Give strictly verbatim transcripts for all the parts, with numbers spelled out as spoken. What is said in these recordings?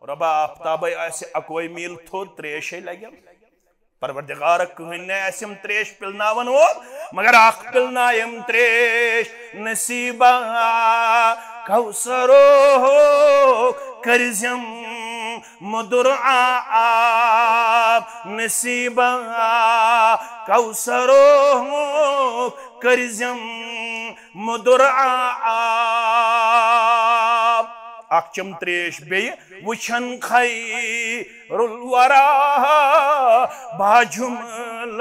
रबा आफ्ताब अकवई मील थोद त्रेश लगे परवरदिगार कहन असम त्रेश पिलनावन वो मगर अख पिलनायम त्रेश नसीबा कौसरो करजम मधुर आब नसीबा कौसरो करजम मधुर आब अक्षम त्रेश बे वुछन खैरुल वरा बाजुमल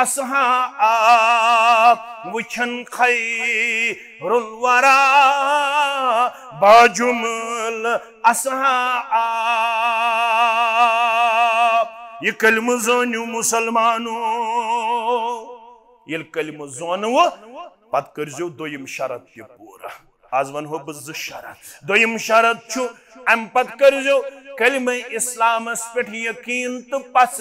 असहाब वुछन खैरुल वरा बाजुमल असहाब ये कलम जोनु मुसलमानो ये कलम जोनु पत करजो दोयम शरत ये पूरा आज वन हो बज शरत दोयम शरत छु अम पत करजो कलमे इस्लामस पे यकीन तो पस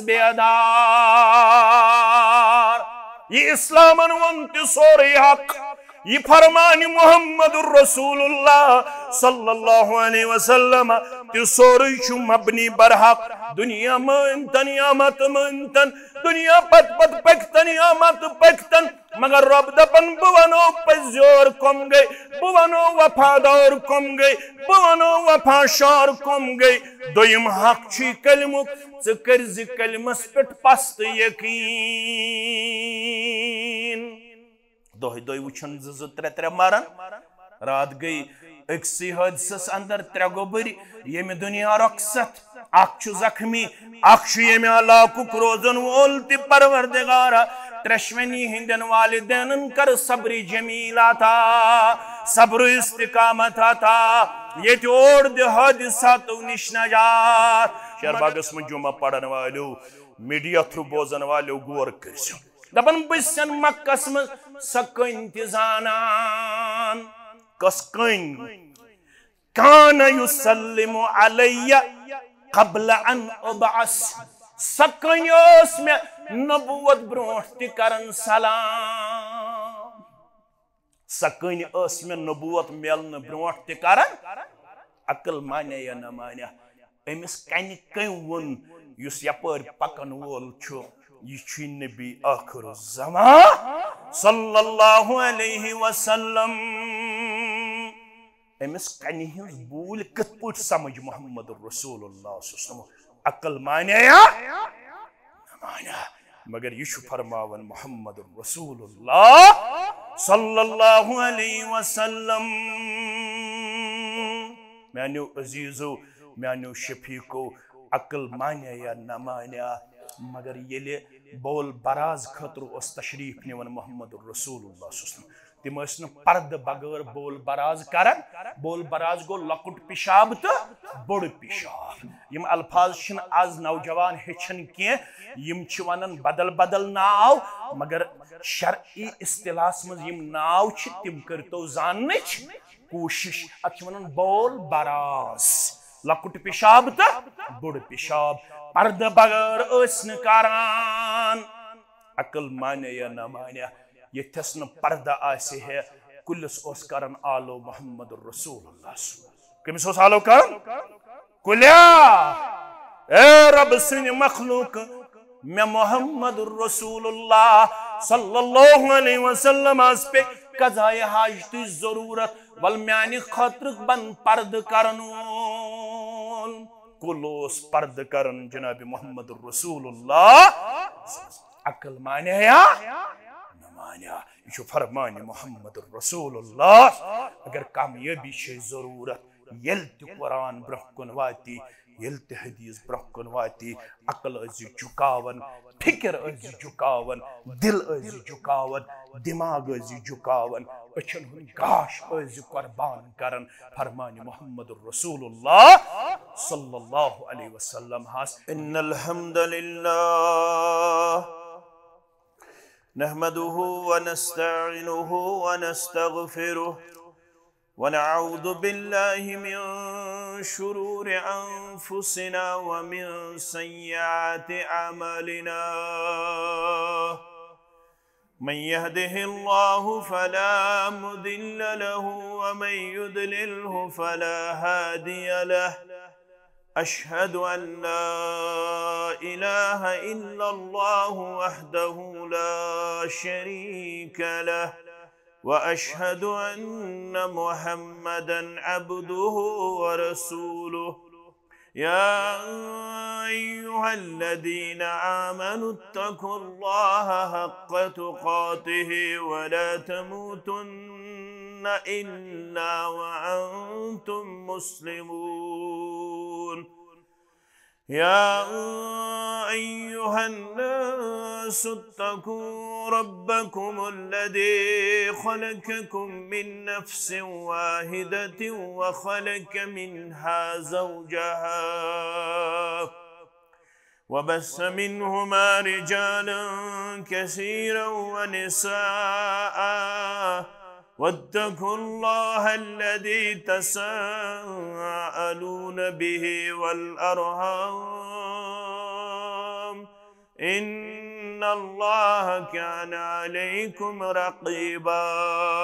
बेदार ये इस्लामन वन तो सोरे हक ये फरमान मुहम्मदुर रसूलुल्लाह सल्लल्लाहु अलैहि वसल्लम तो सोरे छु मबनी बरहक दुनिया में तनियामत मंतन दुनिया पत पत पकतन यामत पकतन मगर रब दपन बुवनो पजोर कम गई बुवनो वफादार कम गई बुवनो वफाशार कम गई दोयम हक छी कलमुक ज करज कलमस पेट पस्त यकीन दोह दोय वुछन ज त्रे त्रे मारन रात गई अक्सी हादसस अंदर त्रे गोबरी यमे दुनिया रखसत अख जख्मी अख यमे अलाकुक रोजन वोल ति परवरदिगारा त्रेश्वनी हिंदन वालिदैन कर सब्र जमीला था सब्र इस्तिकामत था ये ओर हादसा तो निश नजात शहरबागस में जुमा पढ़न वालो मीडिया थ्रू बोजन वालो गौर करसो दपन बसन मक्कस में सकन तिजानान कसकन कान युसल्लिमु अलैया क़ब्ल अन उबअस सकन ओस में नबुवत ब्रोट ति करन सलाम सकन ओस में नबुवत मेलन ब्रोट ति करन अकल माने या न माने एमिस कनि कय वन युस यपर पकन वोल छु ये छु नबी आखिर ज़मान सल्लल्लाहु अलैहि वसल्लम एमिस कनि हिंस बूल कत पट समझ मुहम्मदुर रसूलुल्लाह सल्लल्लाहु अलैहि वसल्लम अकल माने या माने मगर ये छु फरमावन मुहम्मदुर रसूलुल्लाह सल्लल्लाहु अलैहि वसल्लम म्यानो अजीजो म्यानो शफीको अकल माने या न माने मगर ये बोल बराज खतर तशरीफ निवन मोहम्मदुर रसूलुल्लाह सल्लल्लाहु अलैहि वसल्लम तिम पर्द बगैर बोल बराज करन बोल बराज गो लकुट पिशाब तो बड़ पिशाब यम अल्फाज आज नौजवान हेचन के यम वनन बदल बदल नाव मगर शरई इस्तिलास मज यम नाव तिम करतो जानच कोशिश अत वनन बोल बराज लकुट पिशाब तो बड़ पिशाब पर्द बगैर करान अकल माने या न माने ये न पर्दा आसे है कुलस ओस करन आलो मुहम्मदुर रसूलुल्लाह कमिस ओस आलो कर कुल्या ए रब सिन मखलूक मैं मुहम्मदुर रसूलुल्लाह सल्लल्लाहु अलैहि वसल्लम अस पे कज़ाए हाजत जरूरत वल म्यानि खतर बन पर्द करनून कुलोस पर्द करन जनाब मुहम्मदुर रसूलुल्लाह अकल माने या ये फरमान मुहम्मदुर रसूलुल्लाह अगर कामयाबी छे जरूरत यल त कुरान ब्रहकुन वाती यल त हदीस ब्रहकुन वाती अकल अजी झुकावन फिक्र अजी झुकावन दिल अजी झुकावन दिमाग अजी झुकावन अचन हुन गाश अजी कुर्बान करन फरमान मुहम्मदुर रसूलुल्लाह सल्लल्लाहु अलैहि वसल्लम हास इन्नल हम्दुलिल्लाह नहमदुहु व नस्तईनुहु व नस्तगफिरुह व नऊज़ु बिल्लाहि मिन शुरूरि अनफुसिना व मिन सय्यिआति अमलिना मन यहदिहिल्लाहु फला मुदिल्ल लहु व मन युद्लिल्हु फला हादिय लहु أشهد أن لا إله إلا الله وحده لا شريك له وأشهد أن محمدًا عبده ورسوله. يا أيها الذين آمنوا اتقوا الله حق تقاته ولا تموتن إلا وأنتم مسلمون. يا أيها الناس اتقوا ربكم الذي خلقكم من نفس واحدة وخلق منها زوجها وبث منهما رجالا كثيرا ونساء واتقوا الله الذي تساءلون به والأرحام إن الله كان عليكم رقيبا.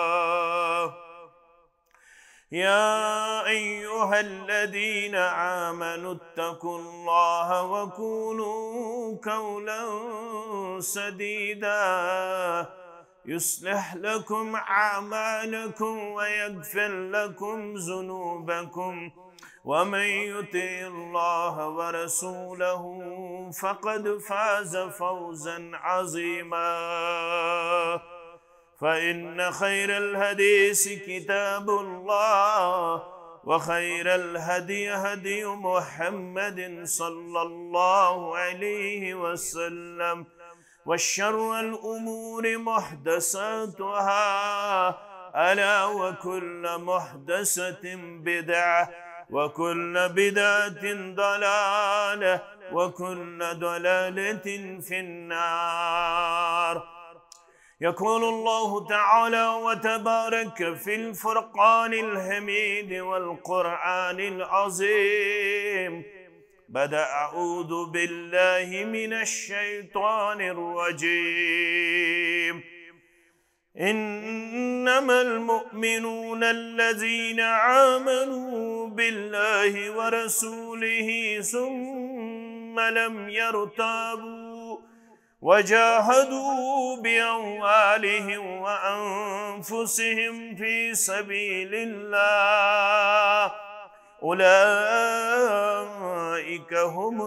يا أيها الذين آمنوا اتقوا الله وقولوا قولا سديدا يصلح لكم أعمالكم ويغفر لكم ذنوبكم ومن يطع الله ورسوله فقد فاز فوزا عظيما. فإن خير الحديث كتاب الله وخير الهدي هدي محمد صلى الله عليه وسلم والشر الأمور محدثاتها ألا وكل محدثة بدعة وكل بدعة ضلالة وكل ضلالة في النار. يقول الله تعالى وتبارك في الفرقان الحميد والقرآن العظيم بعد أعوذ بالله من الشيطان الرجيم. إنما المؤمنون الذين آمنوا بالله ورسوله ثم لم يرتابوا وجاهدوا بأموالهم وأنفسهم في سبيل الله أولئك هم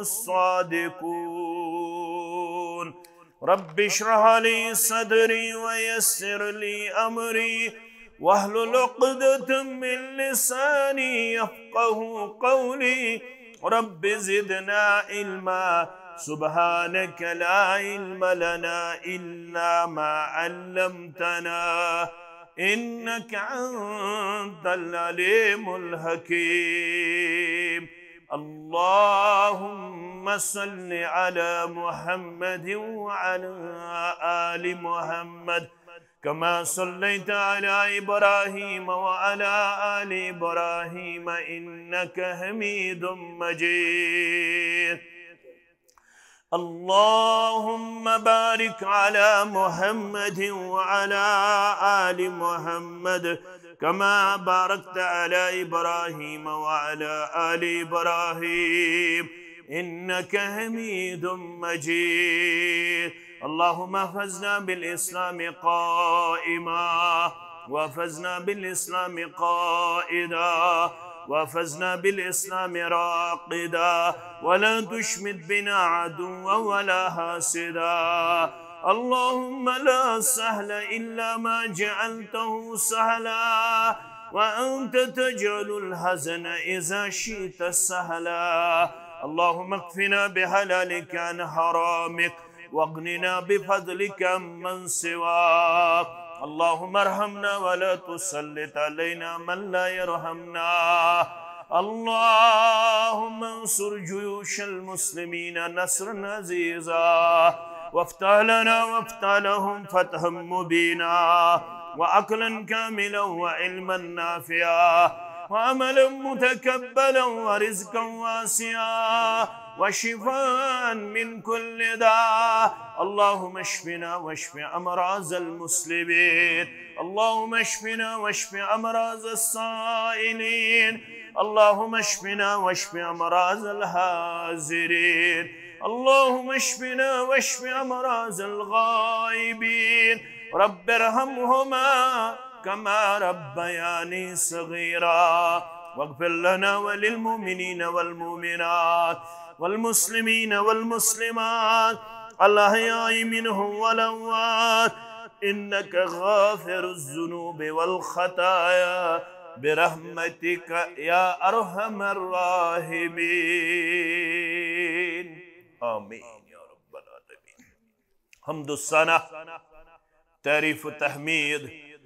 الصادقون. رب اشرح لي صدري ويسر لي أمري واحلل عقدة من لساني يفقه قولي. رب زدنا علما سبحانك لا علم لنا إلا ما علمتنا إنك أنت العليم الحكيم. اللهم صل على محمد وعلى آل محمد كما صليت على إبراهيم وعلى آل إبراهيم إنك حميد مجيد. اللهم بارك على محمد وعلى آل محمد كما باركت على إبراهيم وعلى آل إبراهيم إنك حميد مجيد. اللهم احفظنا بالإسلام قائما وفزنا بالإسلام قائدا وفزنا بالإسلام راقدا ولا تشمت بنا عدوا ولا حاسدا. اللهم لا سهل إلا ما جعلته سهلا وأنت تجعل الحزن إذا شئت سهلا. اللهم اكفنا بحلالك عن حرامك واغننا بفضلك عمن سواك. اللهم ارحمنا ولا تسلط علينا من لا يرحمنا. اللهم انصر جيوش المسلمين نصرا عزيزا وافتح لنا وافتح لهم فتحا مبينا وعقلا كاملا وعلما نافعا وعملا متكبلا ورزقا واسعا وشفاء من كل داء. اللهم اشفنا واشف امراض المسلمين. اللهم اشفنا واشف امراض السائلين. اللهم اشفنا واشف امراض الحاضرين اللهم اشفنا واشف امراض الغائبين رب ارحمهما كما ربياني صغيرا واغفر لنا وللمؤمنين والمؤمنات والمسلمين والمسلمات الأحياء منهم والأموات إنك غافر الذنوب والخطايا برحمتك يا أرحم الراحمين آمين يا رب العالمين حمد السنة تعریف و تحمید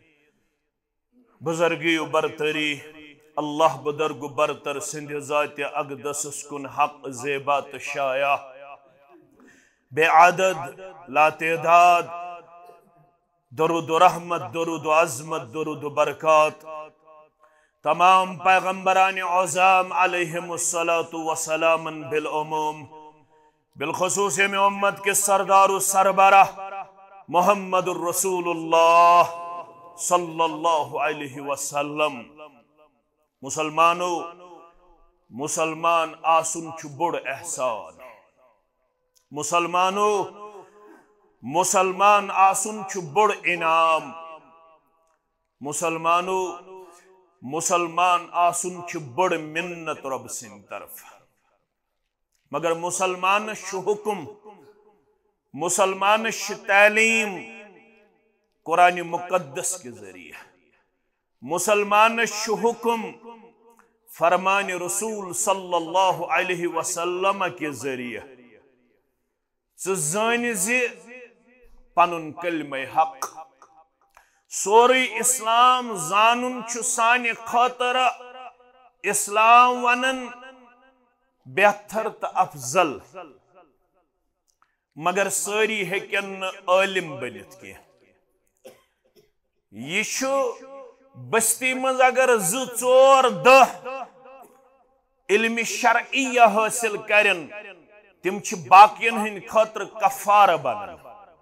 بزرگی و برتری اللہ بدرگ و برتر سندھ ذات اقدس کن حق زیبات شایع بے عدد لا تعداد درود و رحمت درود و عظمت درود و برکات تمام پیغمبران عظام علیہم الصلاۃ والسلام بالعموم بالخصوص میں امت کے سردار و سربراہ محمد الرسول اللہ صلی اللہ علیہ وسلم مسلمانو مسلمان آسن چھ بڑ احسان مسلمانو مسلمان آسن چھ بڑ انعام مسلمانو مسلمان آسن چھ بڑ منت رب سن طرف مگر مسلمان چھ حکم مسلمان چھ تعلیم قرآن مقدس کے ذریعے مسلمان چھ حکم فرمان رسول صلی اللہ علیہ وسلم کے ذریعے زانی زی پنن کلمہ حق سوری اسلام زانن چھ سانی خاطر اسلام ونن بہتر تا افضل مگر ساری ہیکن عالم بنت کی یہ چھو بستی مز اگر زو ژور دہ علم شرعیہ حاصل کرن تم چھ باقین ہن خاطر کفار بنن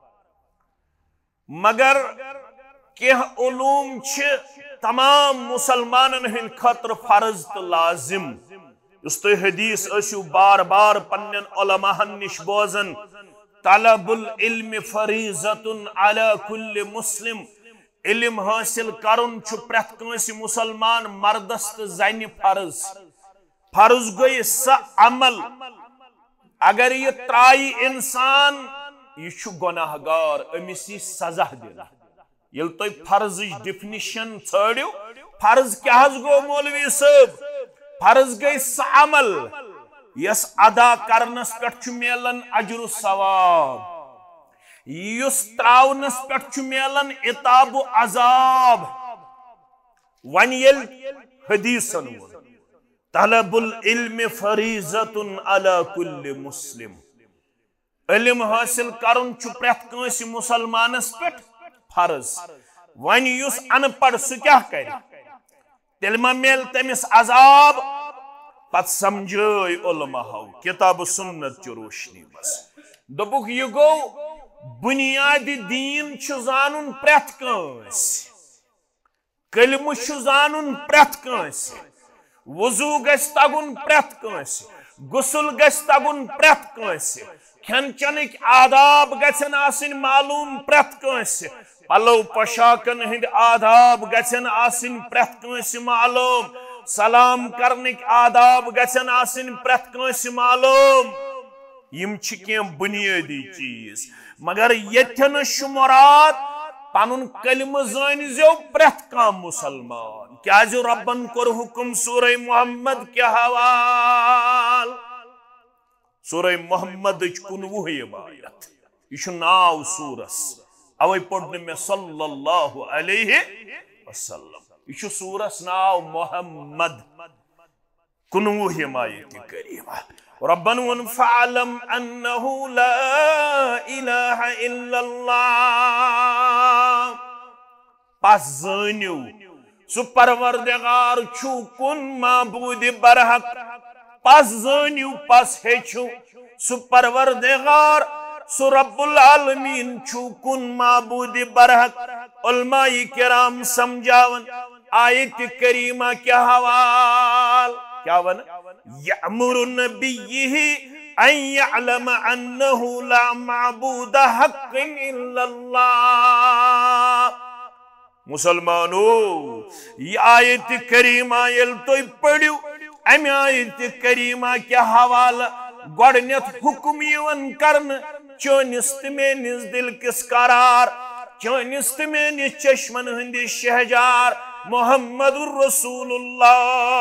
مگر کہ علوم چھ تمام مسلمانن ہن خاطر فرض تو لازم اس تو حدیث اسو بار بار پنن علماء نش بوزن طلب العلم فریضۃ علی کل مسلم علم حاصل کرن چھ پرت کنس مسلمان مردس تو زن فرض فرض گئی سا عمل اگر یہ ترائی انسان یہ چھ گناہ گار امس یہ سزا دینا یل تو فرض ڈیفینیشن ژھانڈو فرض کیا گو مولوی صاحب فرض گئی سا عمل یس ادا کرنس پہ ملن اجر و ثواب یس تراونس پہ ملن عتاب و عذاب ون یل حدیثن طلب العلم فریضۃ علی کل مسلم علم حاصل کرن چھ پرت کنس مسلمانس پہ فرض ون یس ان پڑھ سہ کیا کر تیل ما مل تمس عذاب پت سمجھائی علماء کتاب و سنت چ روشنی بس دبک یہ گو بنیادی دین چھ زانن پرت کنس کلمہ چھ زانن پرت کنس وضو گژھِ تگُن پرٛٮ۪تھ کٲنٛسہِ غسل گژھِ تگُن پرٛٮ۪تھ کٲنٛسہِ کھٮ۪ن چٮ۪نٕکۍ آداب گژھن آسٕنۍ معلوٗم پرٛٮ۪تھ کٲنٛسہِ پلو پۄشاکن ہٕنٛدۍ آداب گژھن آسٕنۍ پرٛٮ۪تھ کٲنٛسہِ معلوٗم سلام کرنٕکۍ آداب گژھن آسٕنۍ پرٛٮ۪تھ کٲنٛسہِ معلوٗم یِم چھِ کینٛہہ بُنیٲدی چیٖز مگر ییٚتھٮ۪ن چھُ مُراد پنُن کلمہٕ زٲنۍزیو پرٛٮ۪تھ کانٛہہ مُسلمان کیازِ ربن کوٚر حُکم سورہ محمد کہِ حوال سورہ محمدٕچ کُنوُہِم آیت یہِ چھُ ناو سورس اوے پوٚر نہٕ مےٚ صلی اللہ علیہ وسلم یہِ چھُ سورس ناو محمد کُنوُہِم آیت کریٖمہ ربن ووٚن فعلم انہ لا الہ الا اللہ پس زٲنِو سُہ پروردگار چھُ کُن معبوٗدِ برحق پس زٲنِو پس ہیٚچھِو سُہ پروردگار سُہ رب العالمین چھُ کُن معبوٗدِ برحق علماء کرام سمجھاون आयत करीमा क्या हवाल क्या वन यअमुरु नबिय्यिहि अन यअलम अन्नहु ला मअबूद हक़्क़िन इल्लल्लाह। मुसलमानो ये आयत करीमा यल तो पढ़ियो अम आयत करीमा क्या हवाला गोडनेथ हुक्म यवन करन चोनिस मेनिस दिल किस करार चोनिस मेनिस चश्मन हंदि शहजार मुहम्मदुर रसूलुल्लाह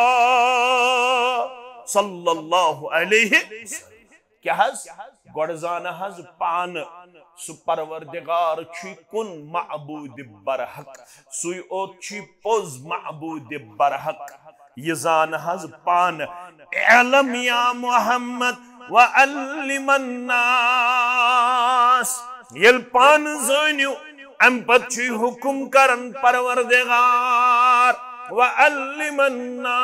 सल्लल्लाहु अलैहि वसल्लम क्या हज गोड जान हज पान सु परवरदिगार छि कुन मअबूद बरहक सुई ओत छि पोज मअबूद बरहक ये जान हज पान इलम या मुहम्मद व अल्लिमन नास यल पान जानियो अम पत छि हुक्म करन परवरदिगार व अल्लिमन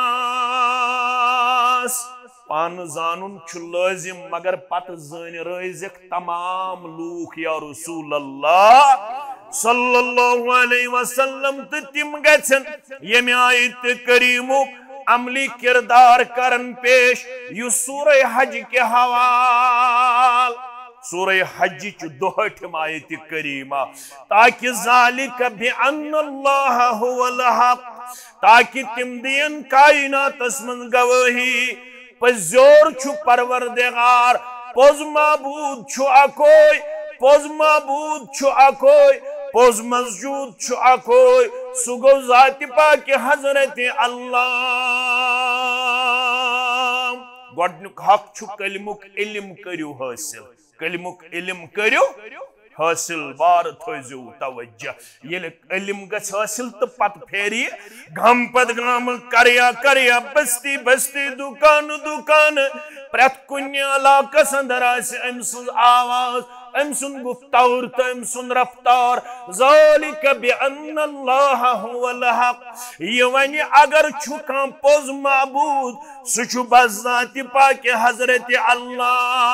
नास पान जानुन छु लाजिम मगर पत जान रजिक तमाम लूख या रसूल अल्लाह सल्लल्लाहु अलैहि वसल्लम तो तिम गछन यम आयत करीमु अमली किरदार करन पेश यु सूरह हज के हवाल सूरह हज च दोहठम आयत करीमा ताकि ज़ालिक बिअन्नल्लाह हुवल हक ताकि तिम दिन कायनात मन गवाही पजोर छु परवरदिगार पोज माबूद छु अकोय पोज माबूद छु अकोय पोज मस्जूद छु अकोय सुगो जाति पाक हजरत अल्लाह गोडनुक हक छु कलिमुक इल्म करियो हासिल कलिमुक इल्म करियो हासिल बार थोजो तवज्जो ये इल्म गछ हासिल तो पत फेरी गम पद गम करया करया बस्ती बस्ती दुकान दुकान प्रत कुन्या इलाकस अंदर अम सुन आवाज अम सुन गुफ्तार तो अम सुन रफ्तार ज़ालिक बिअन्नल्लाह हुवल हक ये वनि अगर छु कां पोज माबूद सु छु बज़ाति पाक हजरत अल्लाह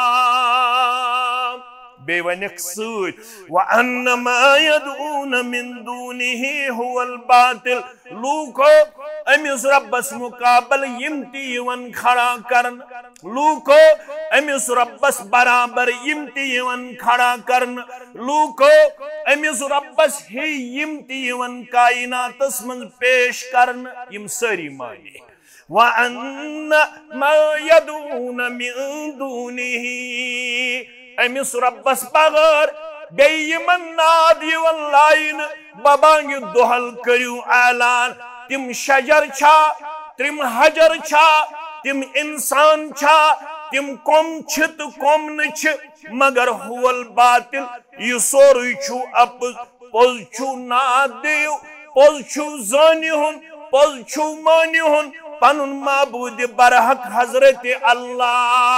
बेवनिक सूद व अन्न मा यदऊन मिन दूनिही हुवल बातिल लूको अमिस रब्बस मुकाबल यमती यवन खड़ा करन लूको अमिस रब्बस बराबर यमती यवन खड़ा करन लूको अमिस रब्बस ही यमती यवन कायनातस मन पेश करन यम सारी माने व अन्न मा यदऊन मिन दूनिही अमिस रब्बस बगर बेयमन नाद यवन लाइन बबांग दोहल करियो ऐलान तिम शजर छा तिम हजर छा तिम इंसान छा तिम कोम छ तो कोम न छ मगर हुवल बातिल यु सोरुय छु अप पोज छु नाद दियो पोज छु जानिहुन पोज छु मानिहुन पनुन माबूद बरहक हजरत अल्लाह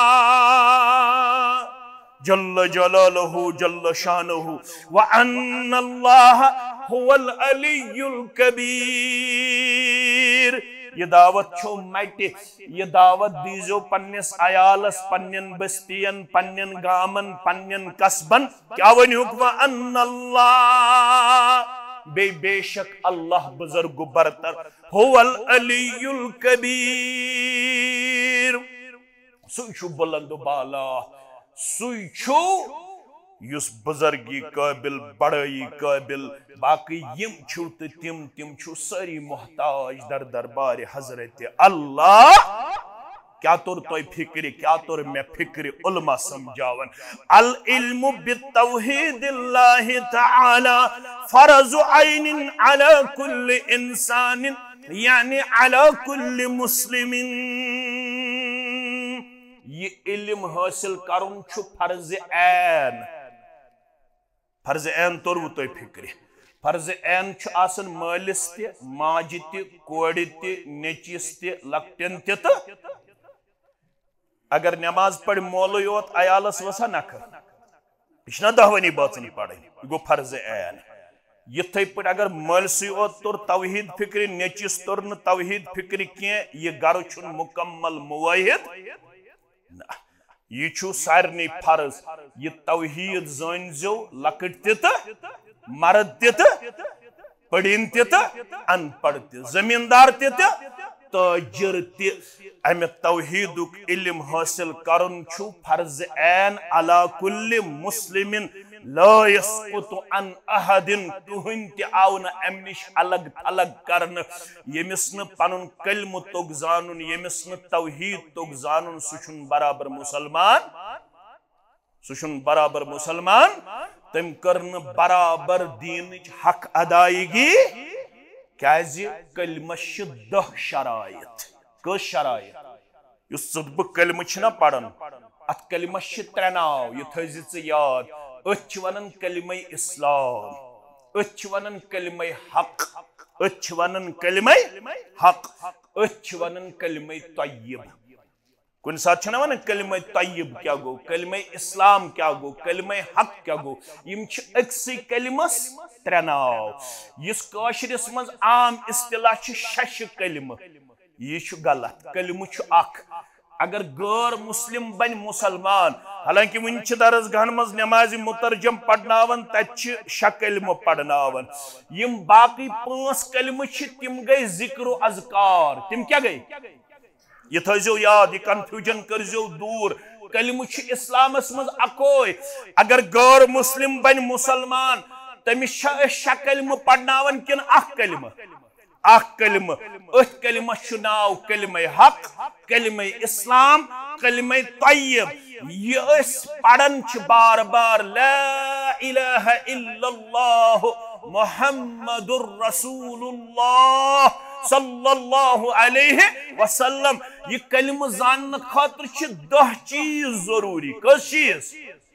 जल्ल जलालहु जल्ल शानहु व अन्नल्लाह हुवल अलियुल कबीर। ये दावत छो मटे ये दावत दीजो पन्नस अयालस पन्नन बस्तियन पन्नन गामन पन्नन कस्बन क्या वनुक व अन्नल्लाह बे बेशक अल्लाह बुजुर्ग बरतर हुवल अलियुल कबीर सुशु बुलंद बाला सुई छो युस बुजुर्गी काबिल बड़ाई काबिल बाकी यम छु तो तिम तिम छु सारी मोहताज दर दरबार हजरत अल्लाह क्या तोर तो फिक्र क्या तोर मैं फिक्र उलमा समझावन अल इल्मु बितौहीदिल्लाहि तआला फर्ज़ु ऐनिन अला कुल्लि इंसानिन यानी अला कुल्लि मुस्लिमिन। ये इल्म हासिल करुन छु फर्ज ऐन फर्ज ऐन तोर वो तो फिक्र फर्ज ऐन छु आसन मालिस ते माज ते कोड़ ते नेचिस ते लक्टन ते तो अगर नमाज पढ़ मोलो योत अयालस वसा नख पिछना दहवनी बातनी पढ़ी गो फर्ज ऐन यथे पे अगर मलसी ओत तोर तौहीद फिक्र नेचिस तोर न तौहीद फिक्र के ये गर छु मुकम्मल मुवाहिद ये छु सारनी फर्ज ये तौहीद जानजो लकट ते मर्द ते पढ़िन ते तो अनपढ़ ते, जमींदार ते तो ताजिर ते। अमे तौहीदुक इल्म हासिल करन छु फर्ज ऐन अला कुल्लि मुस्लिमिन ला यस्कुतु अन अहदिन। कहन ते आव न अम निश अलग अलग करन। यमिस न पनुन कलम तोग जानन, यमिस न तौहीद तोग जानन, सुछुन बराबर मुसलमान, सुछुन बराबर मुसलमान। तम करन बराबर दीन हक अदायगी। क्या कलमस दह शरायत। कस शरायत? बह कलम पढ़ान अत कलमस त्रे नाव, यह थी ज याद। अत वन कलम इस्लाम, अत वन कलम हक, अत वन कलम हक, अत वन कलम तय्यब। कुन साथ वन कलम तय्यब क्या गो, कलम इस्लाम क्या गो, कलम हक क्या गो। यम अक्सि कलमस त्रे नाव। इस काशरिस मज आम इस्तिलाह शश कलम, यह गलत। कलम अख। अगर गैर मुस्लिम बन मुसलमान, हालांकि वन दरसगाहन मज नमाज मुतरजम पढ़नावन, तत शे कलम पढ़नावन। यम बाकी पांच कलम तिम गई जिक्र अजकार। तिम क्या गई? यह थो याद, यह कन्फ्यूजन करजो दूर। कलम इस्लामस मज अकोय। अगर गैर मुस्लिम बन मुसलमान, तमिस शे कलम पढ़नावन किन अख कलम? अख कलम। अथ कलमस नाव कलम हक, कलम इस्लाम, कलम तय्यब। यह पढ़न बार बार ला इलाहा इल्लल्लाह मुहम्मदुर रसूलुल्लाह सल्लल्लाहु अलैहि वसल्लम। यह कलम जानने खातिर दह चीज जरूरी। कस चीज?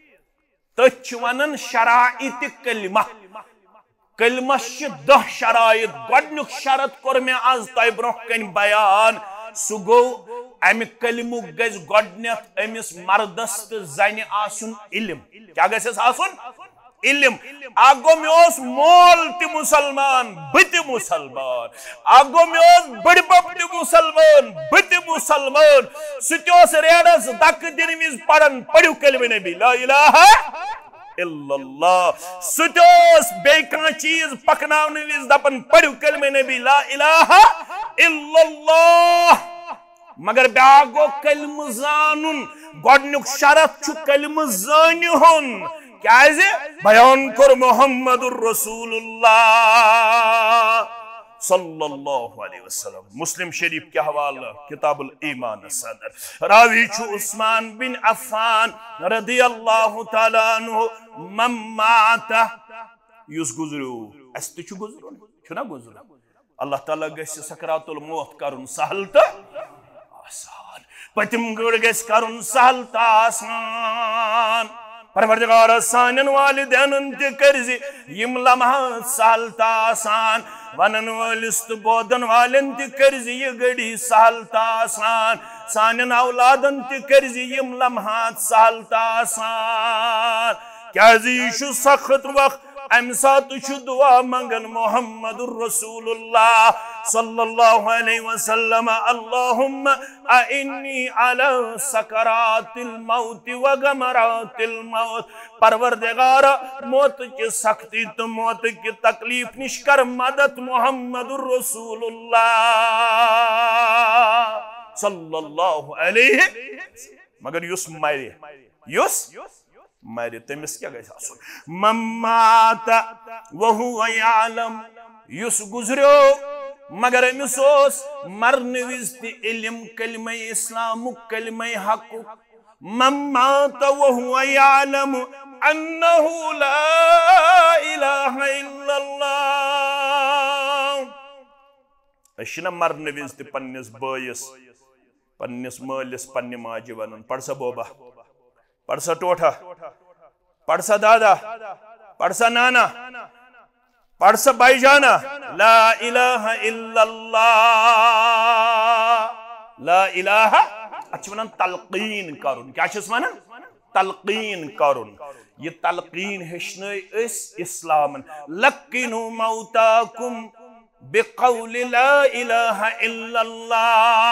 तथ वन शराइत कलमा। कलमस दह शराइत। गोडनुक शरत कोर मे आज तय ब्रोह कन बयान। सु गो अमि कलमुक गज गोडनेथ अमिस मर्दस तो जन आसुन इल्म। क्या गसेस आसुन? इल्म। आगो मोस मोल ति मुसलमान, बत मुसलमान। आगो मोस बड़बब ति मुसलमान, बत मुसलमान। सुतोस रेडस दक दिन विज पढ़न, पढ़ु कलम नबी ला इलाहा इल्लल्लाह। सुतोस बे कह चीज पकनावने विज दपन पढ़ु कलम नबी ला इलाहा इल्लल्लाह। मगर ब्या गो कलम जानुन। गोडनुक शरत छु कलम जानिहुन। क्या बयान कर मोहम्मदुर रसूलुल्लाह सल्लल्लाहु अलैहि वसल्लम। मुस्लिम शरीफ के हवाला किताबुल ईमान सदर। रावी छु उस्मान बिन अफ़्फ़ान रदियल्लाहु तआला अन्हु मम्माता। युस गुजरो अस त छु गुजरो छुना गुजरो। अल्लाह ताला गस सकरातुल मौत करुन सहल त आसान। पतिम गड़ गस करुन सहल त आसान। परवरदिगार सानन वालिदैन ते करजी यम लम्हा सहल त आसान। वनन वालिस तो बोदन वालन ते करजी ये गड़ी सहल त आसान। सानन औलादन ते करजी यम लम्हात सहल त आसान। क्या जी शु सख्त वक्त अम सात दुआ मंगन मोहम्मदुर रसूलुल्लाह सल्लल्लाहु अलैहि वसल्लम। अल्लाहुम्मा अइन्नी अला सकरातिल मौत व गमरातिल मौत। परवरदिगार मौत की सख्ती तो मौत की तकलीफ निश कर मदद मोहम्मदुर रसूलुल्लाह सल्लल्लाहु अलैहि। मगर युस मरे, युस मरे तमिस क्या गई आसुन? मम्माता वहुव यालम। युस गुजरो मगर अमिस ओस मरने विज ति इल्म कलमे इस्लाम कलमे हक। मम्माता वहुव यालम अन्नहु ला इलाहा इल्लल्लाह। अशना मरने विज ति पन्निस बयस, पन्निस मालिस, पन्नि माजि वनन पढ़ सा बोबा, पढ़ सा टोठा, पढ़ सा दादा, पढ़ सा नाना, पढ़ सा भाईजाना। ला इलाहा इल्लल्लाह, ला इलाहा। अच्छा वनन तलकीन करुन। क्या वनन? तलकीन करुन। ये तलकीन हेचन इस इस्लामन। लकिनु मौताकुम बिकौलि ला इलाहा इल्लल्लाह।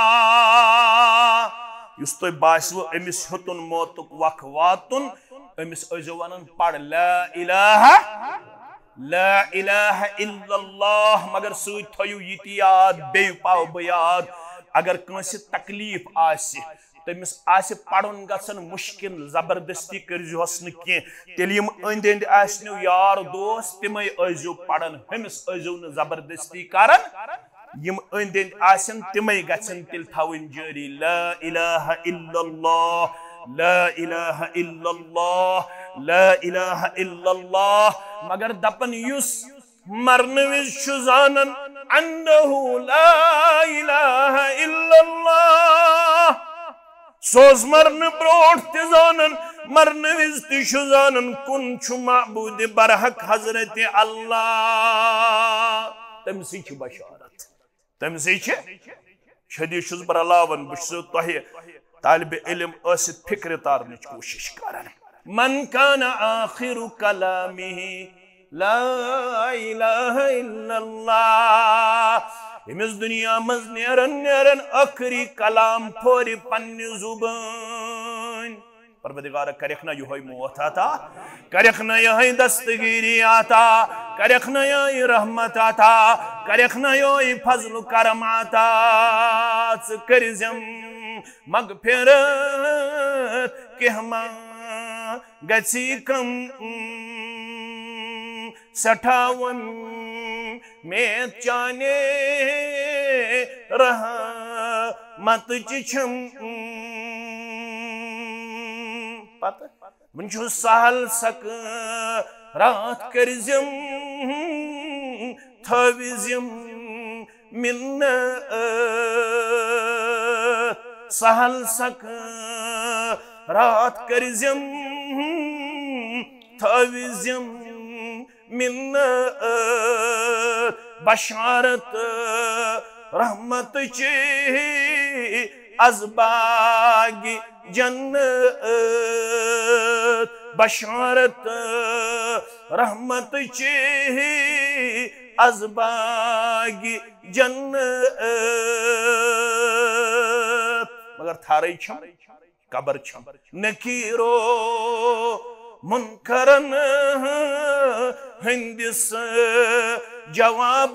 युस तो बासव अमिस हेतुन मौतुक वख वातुन, अमिस अजो वनन पढ़ ला इलाहा ला इलाहा इल्लल्लाह मगर सूत थयु यति याद बे पाव बयाद अगर कंस तकलीफ आसे तमिस आसे पढ़न गसन मुश्किल जबरदस्ती करजोस न के तेलिम अंद अंद आसनु यार दोस्त तिमै अजो पढ़न हमिस अजो न जबरदस्ती करन यम अंद अंद आसन तिमै गसन तिल थावन जारी ला इलाहा इल्लल्लाह ला इलाहा इल्लल्लाह ला इलाहा इल्लल्लाह मगर दपन युस मरन विज शुजानन अन्नहु ला इलाहा इल्लल्लाह सोज मरन ब्रोट तिजानन मरन विज तिशुजानन कुन छु माबूद बरहक हजरत अल्लाह तमसी छु बशारत तमसी छु छदी शुज बरलावन बशो तोहे तालिब इल्म असित फिक्र तारने कोशिश करन मन कान आखिरु कलामिही ला इलाहा इल्लल्लाह इमिस दुनिया मज नेरन नेरन आखिरी कलाम फोरी पन्नी जुबान परवरदिगार करखना यही मौत आता करखना यही दस्तगीरी आता करखना यही रहमत आता करखना यही फजल करम आता करजम मगफिरत कहमा गसी कम सठावन में चाने रहा मत चिछम पता मुझे सहल सक रात करजम थविजम मिन्न सहल सक रात करजम थविजम मिन्न बशारत रहमत चे अज़बागी जन्नत बशारत रहमत चे अज़बागी जन्नत मगर थारे छम कबर छम नकीरो मुनकरन हिंदिस जवाब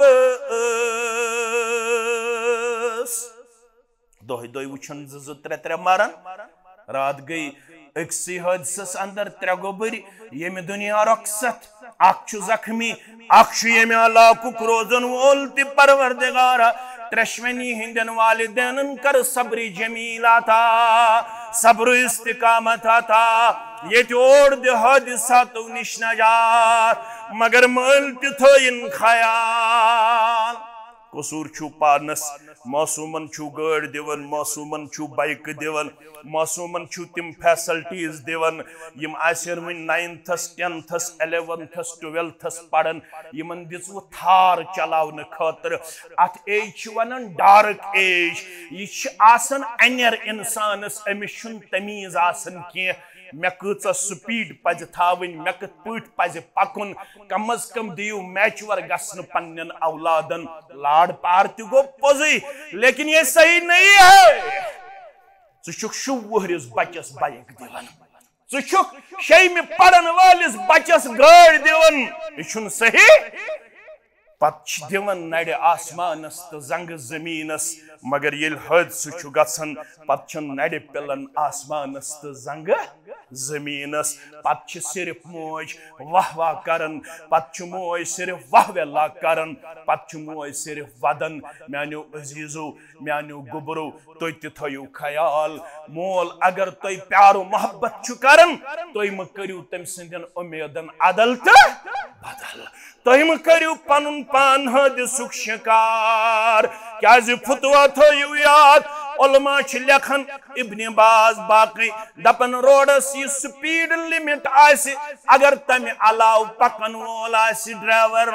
दोह दोह वुछन जो त्रे त्रे मारन रात गई अक्सी हादसस अंदर त्रे गोबर यम दुनिया रक्सत अख जख्मी अख यम अलाकुक रोजन वोल ति परवरदिगारा त्रेशवनी हिंदन वालिदैन कर सब्री जमील आता सब्र इस्तिकामत आता ये ओर दे हादिसात निश नजात मगर मल तिथोइन ख्याल कसूर छु पानस मासूमन छु गाड़ दिवन मासूमन छु बाइक दिवन मासूमन छु तिम फैसिलिटीज दिवन यम आसर वन नाइन्थस टेंथस इलेवेंथस ट्वेल्थस पढ़न यमन दिस वो थार चलावन खतर अत एज छु वनन डार्क एज ये छु आसन अनर इंसानस अमिस छुन तमीज आसन के मे कच स्पीड पज थावन मे कत पट पज पकुन कम अज कम दियो मैचवर गसन पन्न औलादन लाड पार तु गो पोजी लेकिन ये सही नहीं है चुक शुवहरिस बचस बाइक दिवन चुक शेम पढ़न वालिस बचस गाड़ दिवन ये सही पत दिवन नड़ आसमानस तो जंग जमीनस मगर ये हादसु छु गसन पत नड़ पिलन आसमानस तो जंग जमीनस पत सिर्फ मोज वाह वाह करन पत मोज सिर्फ वाह वाह करन पत मोज सिर्फ वदन मानो अजीजो मानो गुबरो तुम थो ख्याल मोल अगर तुम प्यारो मोहब्बत छु करन तुम करू तम सदन उम्मीदन अदल तो बदल तुम करू पन पान हादिसुक शिकार क्या फुतवा थो याद उलमा लेखन इब्न बाज बाकी दपन रोडस ये स्पीड लिमिट आसे अगर तम अलाव पकन वोल आसे ड्राइवर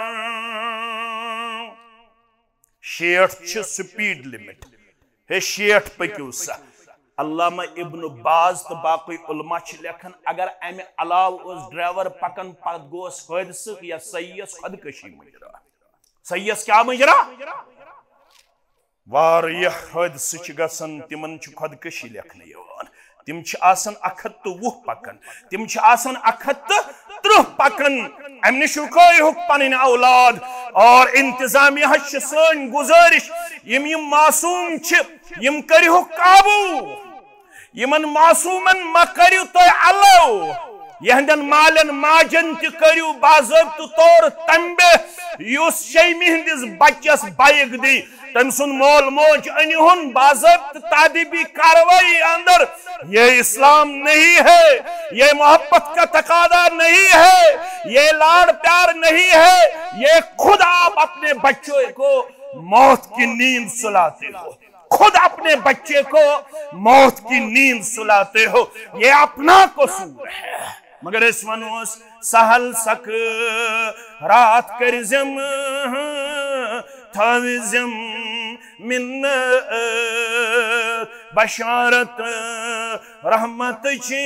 शेठ स्पीड लिमिट हे शेठ पकू सा अल्लामा इब्न बाज तो बाकी उलमा लेखन अगर अमे अलाव उस ड्राइवर पकन पत गोस हादस या सैयस खुदकशी मुजरा सैयस क्या मुजरा वारिया हादस गसन तिमन खुदकशी लेखन तिम आसन अख तो वुह पकन तिम आसन अख तो त्रुह पकन अम निश रुकइहुक पन औलाद और इंतजामिया सन गुजारिश यम यम मासूम यम करिहुक काबू यमन मासूमन मा करियो तो अलो यहदन मालन माजन तू बाजत तौर तंबे युस शेमि हंदिस बच्चस बाइक दी तम सुन मोल मोज अनिहुन बाजत तादीबी कार्रवाई अंदर। ये इस्लाम नहीं है, ये मोहब्बत का तकादा नहीं है, ये लाड़ प्यार नहीं है, ये खुद आप अपने बच्चों को मौत की नींद सुलाते हो, खुद अपने बच्चे को मौत की नींद सुलाते हो, ये अपना कसूर है। मगर इस मनोस सहल सक रात कर जिम थाविजम मिन्न बशारत रहमत ची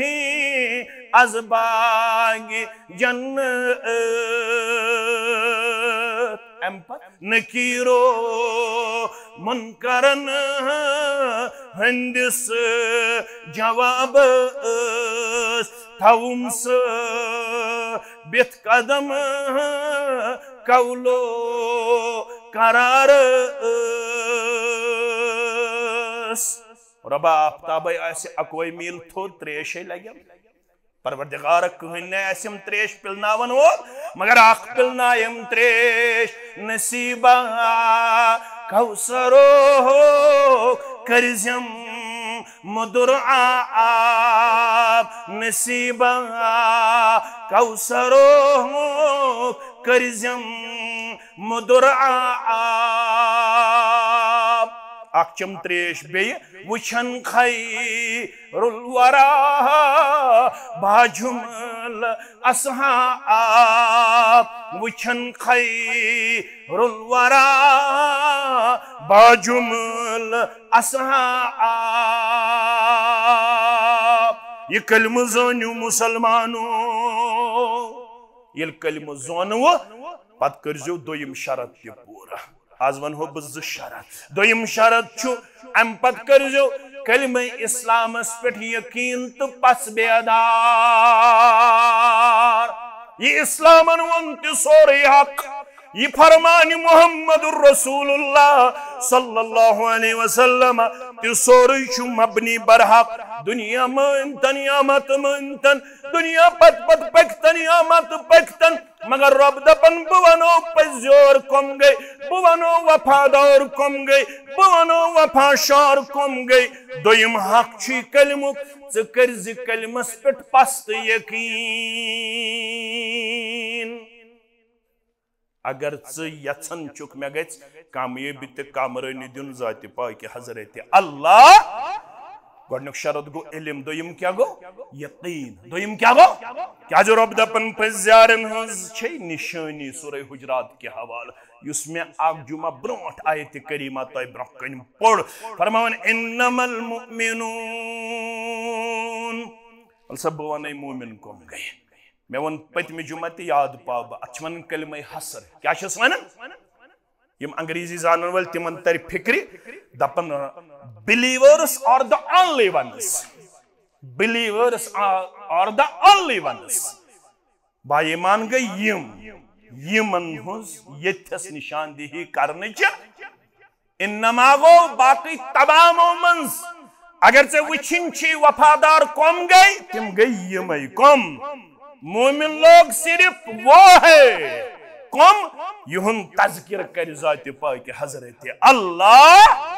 अजबाग जन्नत नकीरो मुनकरन हंदिस जवाब थवुम्स बित कदम कौलो करार रबा आफ्ताब अकवै मील थो त्रेश लगे परवरदिगार कहन असम त्रेश पिलनावन वो मगर अख पिलनायम त्रेश नसीबा कौसरो करजम मधुर आब नसीबा कौसरो करजम मधुर आब अक्षम त्रेश बे वुछन खैरुल वरा बाजुमल असहाब वुछन खैरुल वरा बाजुमल असहाब। ये कलम जोनु मुसलमानो ये कलम जोनु पत करजो दोयम शरत ते पूरा। आज वन हो बज शरत दोयम शरत छु अम पत करजो कलम इस्लामस पे यकीन तो पस बेदार। ये इस्लाम वन ते सोरे हक ये फरमान मोहम्मद रसूलुल्लाह सल्लल्लाहु अलैहि वसल्लम ते सोरे छु मबनी बरहक दुनिया में तनियामत मंतन दुनिया पत पत पकतन यामत पकतन मगर रब दपन बुवनो पजोर कम गई बुवनो वफादार कम गई बुवनो वफाशार कम गई। दोयम हक छी कलमुक ज करज कलमस पेट पस्त यकीन। अगर ज यछन चुक मे गछ कामयाबी ते कामरानी दिन जाति पाक हजरत अल्लाह गोडनुक शरत गो इल्म दोयम क्या गो यकीन दोयम क्या गो क्या जो रब दपन पजारन हज छे निशानी सूरह हुजरात के हवाले युस में आग जुमा ब्रोट आयत करीमा तय ब्रकन पढ़ फरमान इन्नमल मुमिनून सब वने मोमिन कम गए मैं वन पतमे जुमा ते याद पाब अचमन कलमे हसर क्या छस वनन यम अंग्रेजी जानन वाल तिमन तर फिक्र दपन believers are the only ones believers are, are the only ones बा ईमान गई यम यमन हुज यथस निशानदेही करने च इन्नमा गो बाकी तमामो मंस अगर से वचिन छी वफादार कम गई तिम गई यमई कम। मोमिन लोग सिर्फ वो है कम युहन तज़किर कर जात पाक हजरत अल्लाह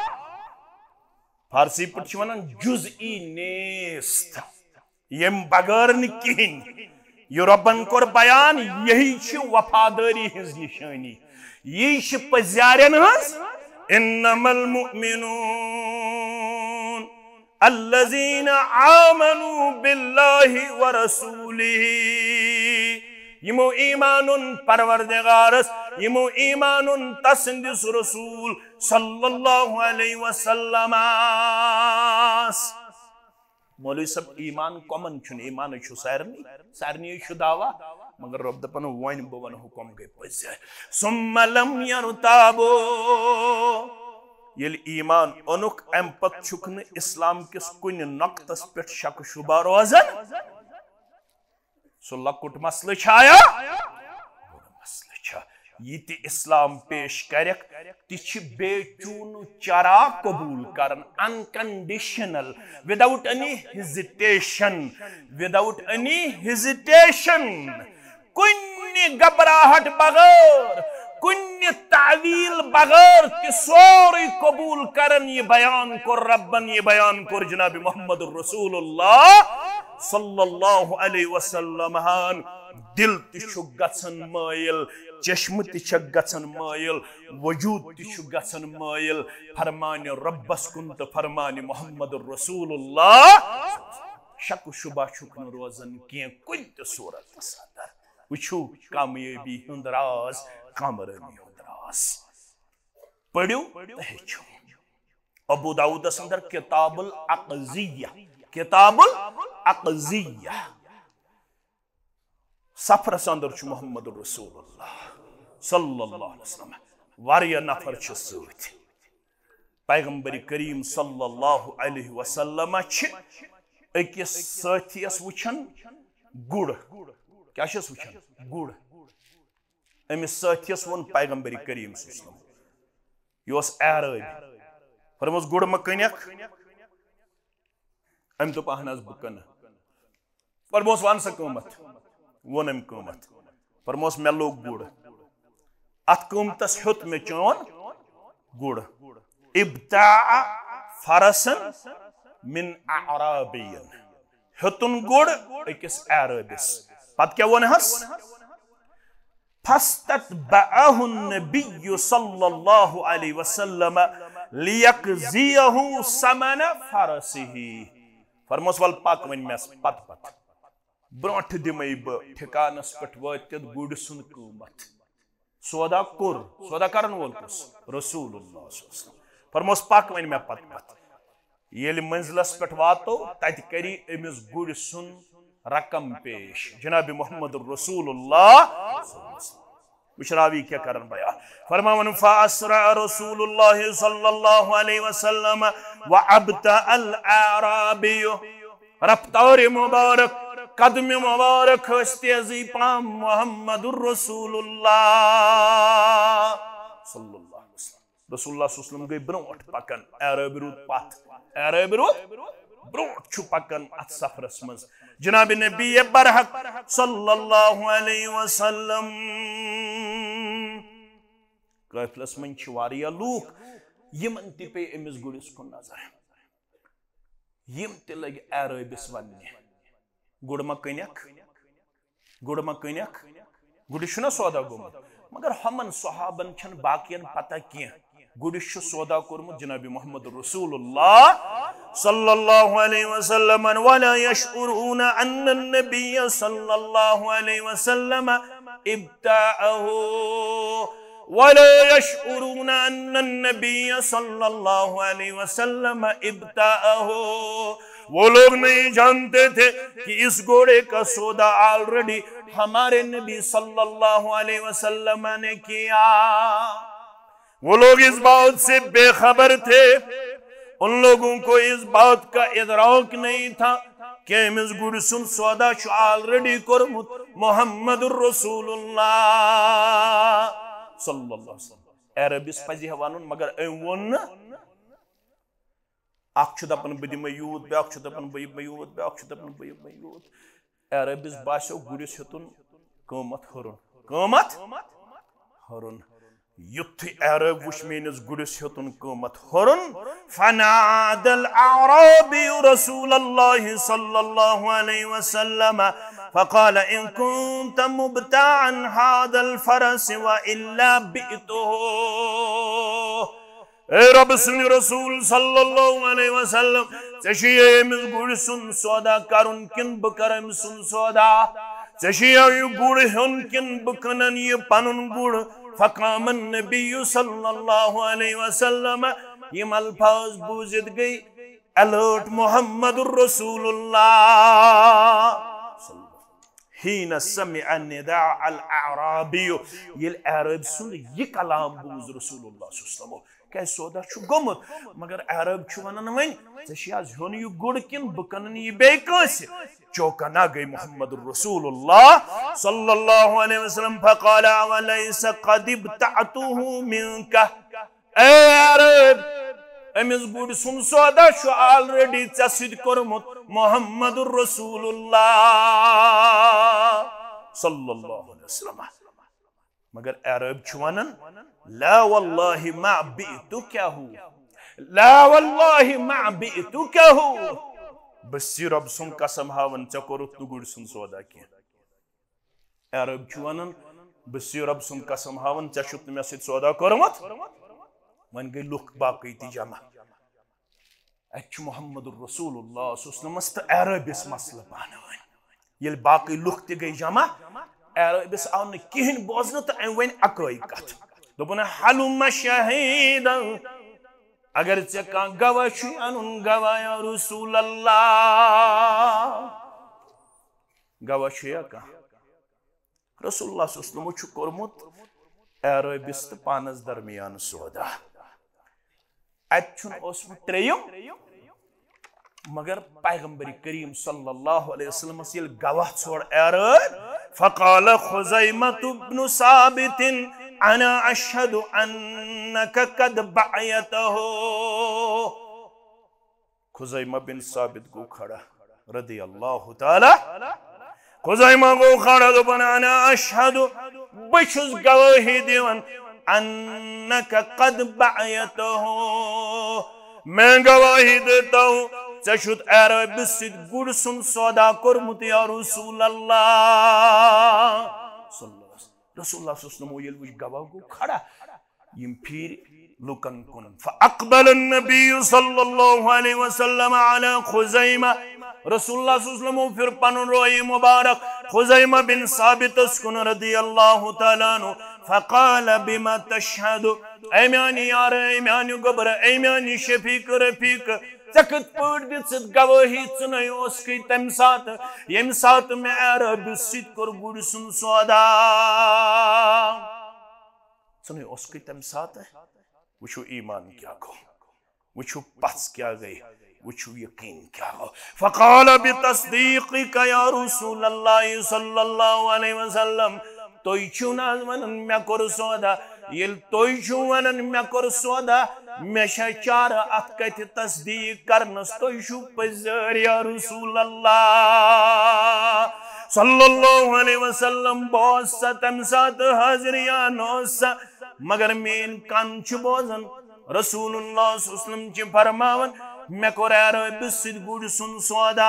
फारसी पे जुज़ई नेस्त यम बगैर कहीं यह रबन कोर बयान यही वफादारी हिज निशानी यह पजारन हज इन्नमल मुमिनून अल्लज़ीना आमनू बिल्लाहि व रसूलिही यमो ईमानुन परवरदिगारस यमो ईमानुन तसंदिस रसूल सल्लल्लाहु अलैहि वसल्लम। मौलवी सब ईमान कॉमन छुन ईमान छु सारनी सारनी छु दावा मगर रब दपन वन बवन हुकम गए पजे सुम्मा लम यरताबो येल ईमान अनुक एम पत छुकन इस्लाम किस कुन नक्तस पेट शक शुबा रोजन सो लकुट मसल छाया ये इस्लाम पेश करक ति बेचून चारा कबूल कर unconditional without any hesitation without any hesitation कुन घबराहट बगैर कुन तावील बगैर कि सोरी कबूल करन ये बयान को रब्बन ये बयान को जनाब मोहम्मद रसूलुल्लाह सल्लल्लाहु अलैहि वसल्लम हान दिल तिशु गसन मायल चश्म तिश गसन मायल वजूद तिशु गसन मायल फरमान रब्बस कुन तो फरमान मोहम्मद रसूलुल्लाह शक शुबा शुक न रोजन के कुन तो सूरत सदर वुचु कामयाबी हुंद राज कामरानी हुंद राज पढ़ियो हेचो अबू दाऊद अंदर किताबुल अक़ज़िया किताबुल अक़ज़िया सफर अंदर मोहम्मद रसूलुल्लाह सल्लल्लाहु अलैहि वसल्लम वारिया नफर छ सत पैगंबर करीम सल्लल्लाहु अलैहि वसल्लम छ अकिस साथियस वुचन गुड़ क्या छस वुचन गुड़ अमिस साथियस वन पैगंबर करीम सल्लल्लाहु योस अरबी फरमोस गुड़ मकनक अम तो पहनस बकन फरमोस वन सा कीमत वोन अम कीमत फरमोस मे लोग गुड़ अत कीमतस हेत मे चोन गुड़ इब्ता फरसन मिन अराबियन हेतुन गुड़ अकिस अरबिस पत क्या वन हस फस्ततबअहु नबी सल्लल्लाहु अलैहि वसल्लम लियकज़ियहु समन फरसिही फरमोस वल पाक वन मेस पत पत ब्रोठ दिमई ब ठिकानस पट वतित गुड़ सुन कीमत सौदा कुर सौदा करन वोल कुस रसूलुल्लाह सल्लल्लाहु अलैहि वसल्लम फरमोस पाक वन मे पत पत येल मंजिलस पट वातो तत करी अमिस गुड़ सुन रकम पेश जनाब मोहम्मद रसूलुल्लाह विशरावी क्या करन बया फरमान फासरा रसूलुल्लाह सल्लल्लाहु अलैहि वसल्लम व अबता अल अराबी रफ्तार मुबारक कदम मुबारक तेजी पाम मोहम्मद रसूलुल्लाह सल्लल्लाहु अलैहि वसल्लम रसूलुल्लाह सल्लल्लाहु अलैहि वसल्लम गई ब्रोट पकन अरब रूत पत अरब रूत ब्रोट छु पकन अत सफरस मज जनाब नबी बरहक सल्लल्लाहु अलैहि वसल्लम काफिलस मन छ वारिया लूक यमन ति पे अमिस गुड़िस कुन नजर यम ते लग अरबिस वन्ने गुड़ मकनक गुड़ मकनक गुड़ छुना सौदा गोमुत मगर हमन सहाबन छन बाकियन पता किया गुड़िस सौदा कोरमुत जनाब मोहम्मद रसूलुल्लाह सल्लल्लाहु अलैहि वसल्लम वला यशउरून अन्न नबिय सल्लल्लाहु अलैहि वसल्लम इब्ताअहु वला यशउरून अन्न नबिय सल्लल्लाहु अलैहि वसल्लम इब्ताअहु वो लोग नहीं जानते थे कि इस घोड़े का सौदा ऑलरेडी हमारे नबी सल्लल्लाहु अलैहि वसल्लम ने किया। वो लोग इस बात से बेखबर थे, उन लोगों को इस बात का इदराक नहीं था कि इस गुड़सुन सौदा ऑलरेडी कुरमुत मोहम्मद रसूलुल्लाह सल्लल्लाहु अलैहि वसल्लम। अरबिस पजी वनुन मगर अम वोन अख दपन बह दिम यूत ब्याख दपन बह यूत ब्याख दपन बह यूत। अरबिस बासो गुड़िस हेतुन कीमत हरुन कीमत हरुन युथ अरब वुच मेनिस गुड़िस हेतुन कीमत हरुन। फनादल अराबी रसूलल्लाह सल्लल्लाहु अलैहि वसल्लम फक़ाल इन कुंत मुब्ताअन हादल फरस व इल्ला बितुहु। ए रब सुन रसूल सल्लल्लाहु अलैहि वसल्लम चशिए मिस गुड़ सुन सौदा करुन किन बकरम सुन सौदा चशिए यु गुड़ हन किन बकनन ये पनुन गुड़। फकाम नबी सल्लल्लाहु अलैहि वसल्लम ये अल्फाज बूजित गई अलर्ट मोहम्मद रसूलुल्लाह हीन समिअ निदा अल अराबी ये अरब सुन ये कलाम बूज रसूलुल्लाह सल्लल्लाहु अलैहि वसल्लम क्या सौदा गोमुत मगर अरब वन वन हेन यह गुड़ किन बह कन यह बेस चौका ना गई मोहम्मद रसूलुल्लाह सल्लल्लाहु अलैहि वसल्लम फक़ाल अवलैस क़द इब्तअतुहु मिनका ए अरब अमिस गुड़ सुन सौदा ऑलरेडी ऐ सद कोरमुत मोहम्मद रसूलुल्लाह सल्लल्लाहु अलैहि वसल्लम मगर अरब वनान ला वल्लाहि मा बिअतुकहु ला वल्लाहि मा बिअतुकहु बस रब सुन कसम हावन ऐ कोरुत गुड़ सुन सौदा कह अरब वनान बस रब सुन कसम हावन ऐ छुत मे सद सौदा कोरमुत वन गई लुख बाकी ती जमा अच मोहम्मद रसूलुल्लाह सल्लल्लाहु तो अरबिस मसल पान ये बाकी लुख ति गई जमा अरबिस आव न कहीं बोजन तो अम वन अकई कथ दोपन हलुम शहीद अगर ऐ कह गवाह अन गवाह या रसूल अल्लाह गवाह या कह रसूलुल्लाह सल्लल्लाहु अलैहि वसल्लम कोरमुत अरबिस तो पानस दरमियान सौदा अत त्रेयम मगर पैगंबर करीम सल्लल्लाहु अलैहि वसल्लम ये गवाह छोड़ अरब फक़ाल खुज़ैमतु इब्नु साबित अना अशहदु अन्नक क़द बअयतहु खुज़ैमा बिन साबित गो खड़ा रदियल्लाहु ताला खुज़ैमा गो खड़ा दोपन अना अशहदु बछुस गवाही दिवन अन्नक क़द बअयतहु मैं गवाही देता हूँ ऐ छुत अरब सद गुड़ सुन सौदा कोरमुत या रसूल अल्लाह रसूलुल्लाह सल्लल्लाहु अलैहि वसल्लम गवाह गो खड़ा यम फिर लुकन कुन फअक़बल नबी सल्लल्लाहु अलैहि वसल्लम अला खुज़ैमा रसूलुल्लाह सल्लल्लाहु अलैहि वसल्लम फिर पन रोई मुबारक खुज़ैमा बिन साबित कुन रदियल्लाहु ताला अन्हु फक़ाल बिमा तशहदु ऐ म्यानी यार ऐ म्यानी गोबर ऐ म्यानी शफीक रफीक कत पट दित गवाही च तम सात यम सात मे अरब सद कोर गुड़ सुन सौदा च तम सात वो ईमान क्या गो वो पस क्या गई वो यकीन क्या गो फ़क़ाल बितस्दीक़िक या रसूल अल्लाह सल्लल्लाहु अलैहि वसल्लम तुई छु ना वनन मे कोर सौदा ये तुई छु वनन मे कोर सौदा मे चार अत कत तस्दीक करनस तुई छु पजर या रसूल अल्लाह सल्लल्लाहु अलैहि वसल्लम बहुत तम सात हाजिर या नौस मगर मेन कान छु बोजन रसूलुल्लाह सल्लल्लाहु अलैहि वसल्लम च फरमावन मे कोर अरब सद गुड़ सुन सौदा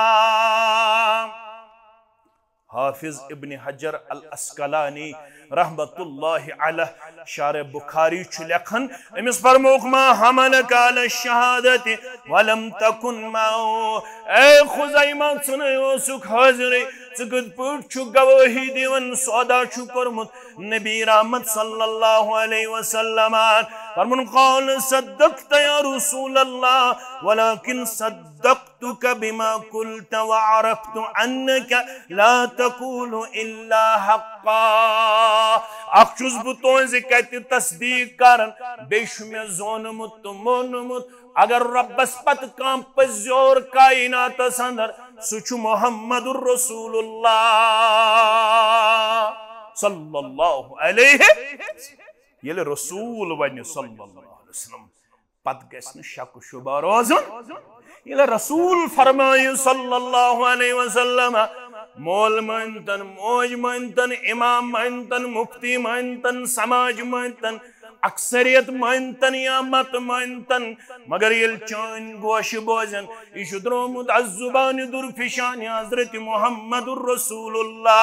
हाफिज इब्न हजर अल अस्कलानी रहमतुल्लाहि अलैह शार बुखारी लेखन अमिस फरमोक मा हमलक अला शहादत वलम तकुन माओ ए खुज़ैमा सुख हाजिर कत पट गवाही दिवन सौदा कोरमुत नबी रहमत सल्लल्लाहु अलैहि वसल्लम फरमान क़ाल सद्दक़त या रसूल अल्लाह वलाकिन सद्दक़तुक बिमा क़ुल्त व अरफ़्तु अन्नका ला तक़ूलु इल्ला हक़्क़ा अखुस बह तुज कत तस्दीक करन बेश मे जोनमुत तो मोनमुत अगर रब्बस पत कह पजोर कायनातस अंदर सह मोहम्मदुर रसूलुल्लाह सल्लल्लाहु अलैहि ये रसूल वन सल्लल्लाहु अलैहि वसल्लम पत गस शक शुबा रोजन ये रसूल फरमाय सल्लल्लाहु अलैहि वसल्लम मोल मनतन मौज मनतन इमाम मनतन मुफ्ती मनतन समाज मनतन अक्सरियत मनतन या मत मनतन मगर ये चान गोश बोजन यह द्रोमुत अज़ुबान दुर्फिशान हजरत मोहम्मदुर रसूलुल्लाह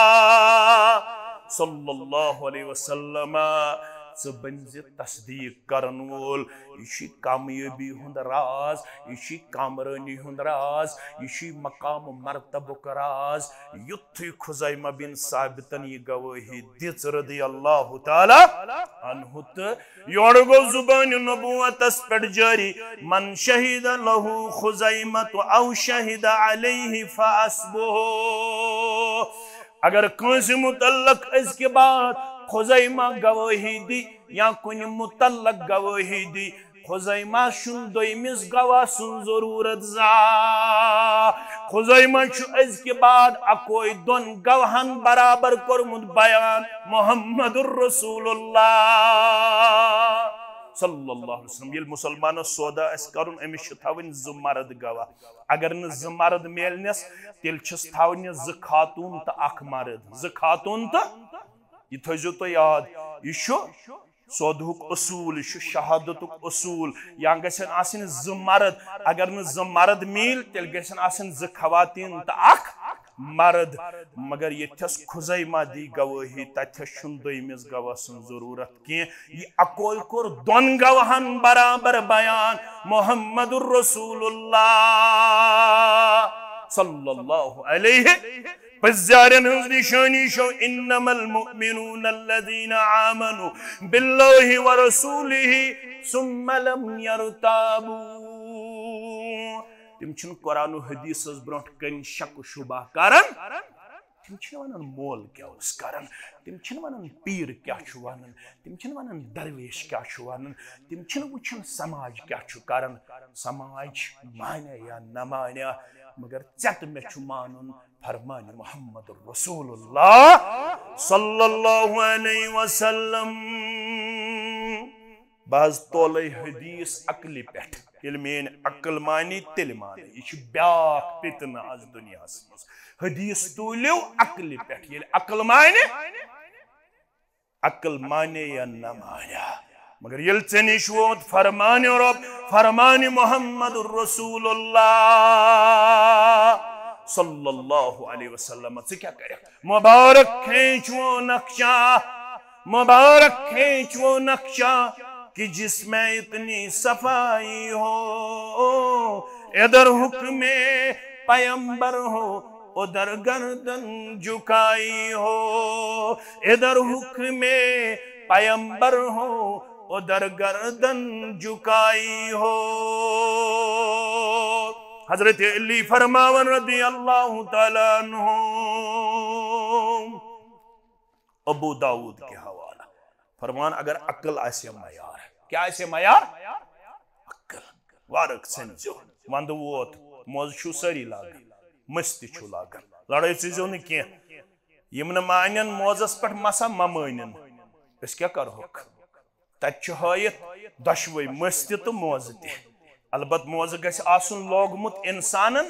सल्लल्लाहु अलैहि वसल्लम बन तस्दीक करन वोल यह कामयाबी हुंद राज यह कामरानी हुंद राज यह मकाम मरतबुक राज युथ खुज़ैमा बिन साबितन यह गवाही दिच रदियल्लाहु ताला अन्हु तो योड़ गो जुबान नबुव्वतस पे जारी मन शहीद लहु खुज़ैमत औ शहीद अलैहि फअस्बुहु अगर कंस मुतल्लक इसके बाद खुज़ैमा गवाही दी या कुन मुतल्लक गवाही दी खुज़ैमा शुन दोयमिस गवाह सुन जरूरत जा खुज़ैमा छु अज के बाद अकोई दोन गवाहन बराबर कोरमुत बयान मुहम्मदुर रसूलुल्लाह सल्लल्लाहु अलैहि वसल्लम ये मुसलमान सौदा अस करुन अमिस छु थावन ज मर्द गवाह अगर न ज मर्द मेलनस तेल छस थावन ज खातून त अख मर्द ज खातून त ये थजो तो याद ये छु सौदुक उसूल यह शहादतुक उसूल या गसन आसिन ज मर्द अगर न ज मर्द मिल तेल गसन आसिन ज खवातीन त अख मर्द मगर यथस खुज़ैमा दी गवाही तथस छुन दोयमिस गवाह सुन जरूरत के ये अकोल कोर दोन गवाहन बराबर बयान मुहम्मदुर रसूलुल्लाह सल्लल्लाहु अलैहि पज़ारन हंस निशानी शो इन्नमल मुमिनून अल्लज़ीना आमनु बिल्लाहि व रसूलिहि सुम्मा लम यरताबू तिम छन कुरान व हदीस ब्रोट कन शक शुबा करन तिम छन वनन मोल क्या उस करन तिम छन वनन पीर क्या छु वनन तिम छन वनन दरवेश क्या छु वनन तिम छन वुछन समाज क्या छु करन समाज माने या न माने मगर चत में छु मानुन फरमान मुहम्मद रसूलुल्लाह सल्लल्लाहु अलैहि वसल्लम बाज तोले हदीस अकली पेट ये मेन अकल मानी तिल माने यह ब्याख पितना आज दुनिया हदीस तूलियो अकली पेट ये अकल माने अकल माने या न माने मगर ये निश वोत फरमान रब फरमान मुहम्मद रसूलुल्लाह सल्लल्लाहु अलैहि वसल्लम से क्या करे मुबारक खींच वो नक्शा मुबारक खींच वो नक्शा कि जिसमें इतनी सफाई हो इधर हुक्म पैगंबर हो उधर गर्दन झुकाई हो इधर हुक्म पैगंबर हो उधर गर्दन झुकाई हो हजरत अली फरमावन रदी अल्लाह तआला अन्हु अबू दाऊद के हवाला फरमान अगर अक्ल आसे मयार क्या आसे मयार अक्ल वारक संजो वंद वोत मोज छु सरी लागन मस्ती छु लागन लड़ाई चीजों ने किया यमन मानन मोजस पर मसा ममानन इस क्या करो तच हयत दशवई मस्ती तो मोज ते अलबत मोज गस आसुन लोगमुत इंसानन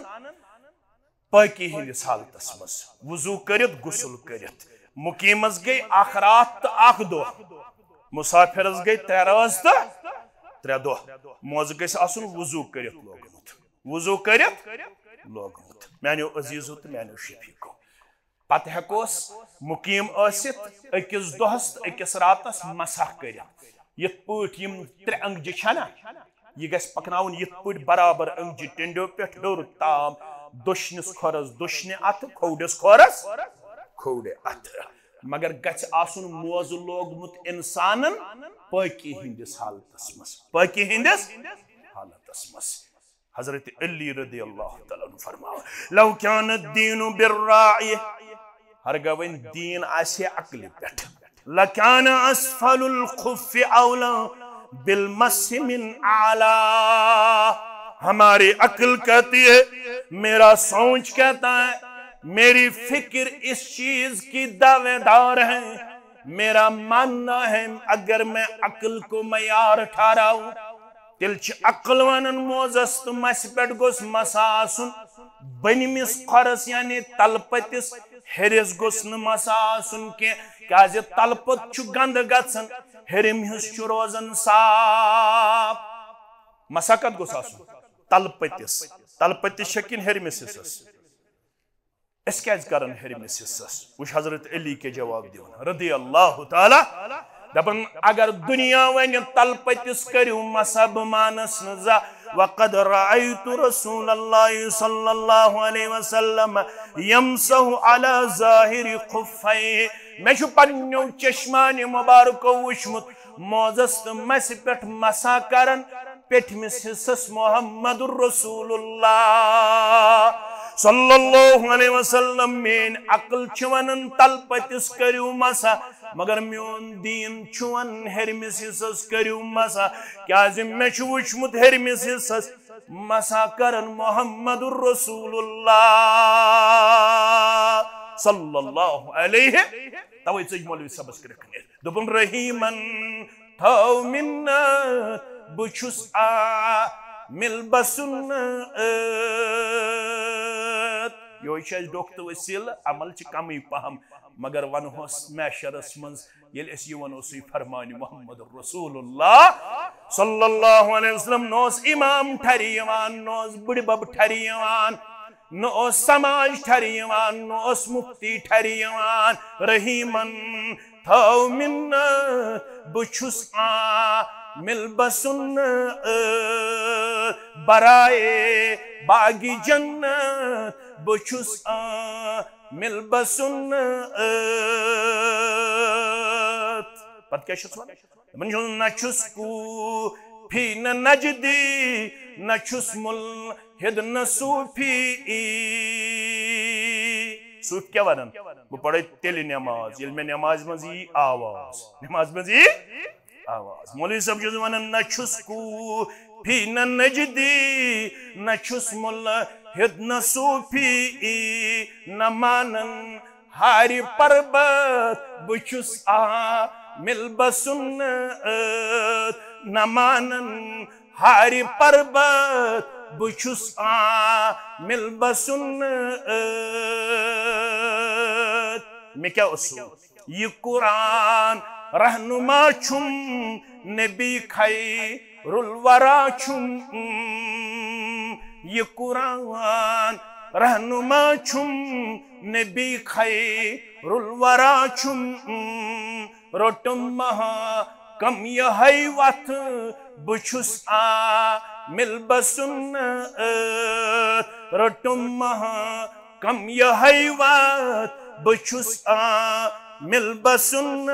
पाकी हिंदिस हालतस मज वुजू करित गुसल करित मुकीमस गई आखरात तो आख दो मुसाफिरस गई तेरस तो त्रे दो मोज गस आसुन वुजू करित लोगमुत वुजू करित लोगमुत मैंने अजीजो तो मैंने शफीको पत हेकोस मुकीम आसित अकिस दोहस अकिस रातस मसह करित यथ पट यम त्रे अंगजि छना यह गस पकनाउन यथ पट बराबर अंगजि टिंडो पे हेर ताम दुश्निस खोरस दुश्ने अथ खोडस खोरस खोडे अथ मगर गच आसुन मोज लोगमुत इंसानन पाकी हिंदिस हालतस मस पाकी हिंदिस हालतस मस हजरत अली रदी अल्लाह तआला अन्हु फरमाओ लौ कान दीनु बिर्राई हरगवन दीन आसे अक्ल पेट लकान अस्फलुल खुफ औला बिलमस मिन आला हमारी अक्ल कहती है मेरा सोच कहता है मेरी फिक्र इस चीज की दावेदार है मेरा मानना है अगर मैं अक्ल को मयार ठहराऊं तिल अक्ल वनन मोजस तो मस पे गोस मसासुन बनमिस खरस यानी तलपतिस हेरिस गोस न मसासुन के क्या तलपत गंद गसन हेरिम हिस रोजन साफ मसाकत गोस आसुन तलपतिस तलपतिस शकिन हेरमिस हिस्सस इस क्या करन हेरमिस हिस्सस वुश हजरत अली के जवाब दिवन रदी अल्लाह तआला दपन अगर दुनिया वन तलपतिस करू मसब मानस नजा वक़द रअयतु रसूलल्लाह सल्लल्लाहु अलैहि वसल्लम यमसहु अला ज़ाहिरि खुफ़ैहि मैं छु पन्नो चश्मान मुबारक वुशमुत मोजस मस पेट मसा करन पेट मिस हिस्सस मुहम्मदुर रसूलुल्लाह सल्लल्लाहु अलैहि वसल्लम मेन अकल चवन तल पतिस करियो मसा मगर मोन दीन चुवन हेरमिस हिस्सस करियो मसा क्या मे वुचमुत हेरमिस हिस्सस मसा करन मुहम्मदुर रसूलुल्लाह सल्लल्लाहु अलैहि तवे चज मौलवी सबस करखने दोपन रहीमन थौ मिन्नत बुछुस आ मिल बसुन यो डोक्त वसील अमल कम पहम मगर वन मैशरस मज वन फरमान मोहम्मद रसूलुल्लाह सल्लल्लाहु अलैहि वसल्लम नोस इमाम ठरी नोस बुड़ बब ठरी नो समाज ठरी नो मुफ्ती ठरी रहीमन थौ मिन्नत बुछुस आ मिल बसुन बराए बागी जन्नत बुछुस आ मिल बसुन पत क्या न छुसकू फी न नजदी न छुसमुल हिद न सूफी सूफ क्या वन बह पढ़े तेल नमाज ये नमाज मज यी आवाज नमाज मज यी आवाज मौलवी साहब जो वन न छुसकू फी न नजदी न छुसमुल हिद न सूफी न मानन हारी पर्वत बुछुस आ मिल बसुन न मानन हारी पर्वत बुछुस आ मिल बसुन में क्या उसूल ये कुरान रहनुमा छुम नबी खैरुल वरा छुम ये कुरान रहनुमा छुम नबी खैरुल वरा छुम रोटुम महा कम यह वथ बुछुस आ मिल बसुन रोटुम महा कम यह वथ बुछुस आ मिल बसुन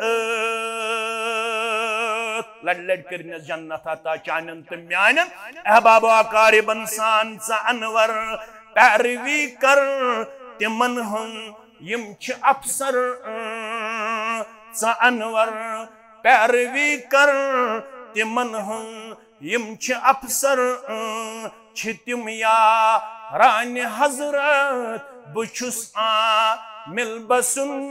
लड़ लड़ कर जन्नत आता चानन तो म्यानन अहबाब आकार बंसान सा अनवर पैरवी कर तिमन हम यम छ अफसर सा अनवर पैरवी कर तिमन हम यम छ अफसर छ तिम या रान हजरत बुछुस आ मिल बसुन